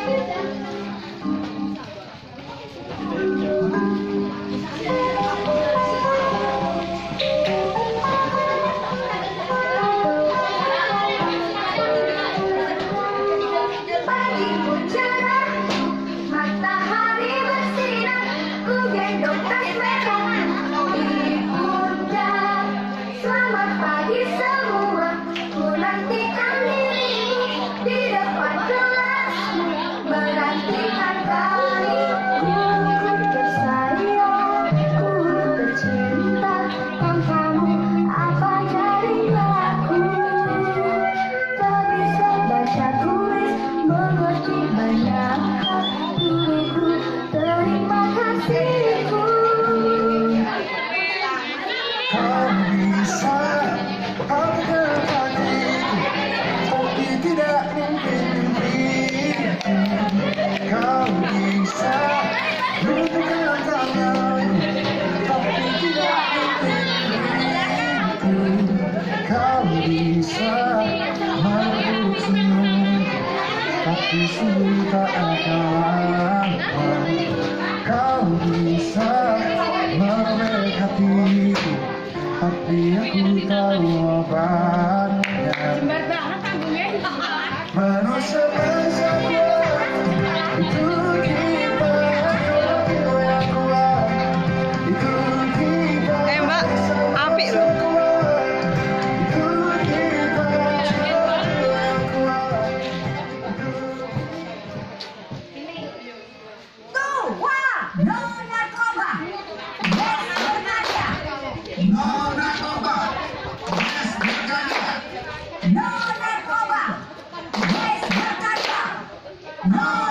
Tapi aku tahu obatnya. Manusia itu kita yang kuat, itu kita. Mbak, apik loh. Itu kita yang kuat. No narkoba. Yes berkarya. No narkoba. Yes berkarya. No narkoba. Yes berkarya. No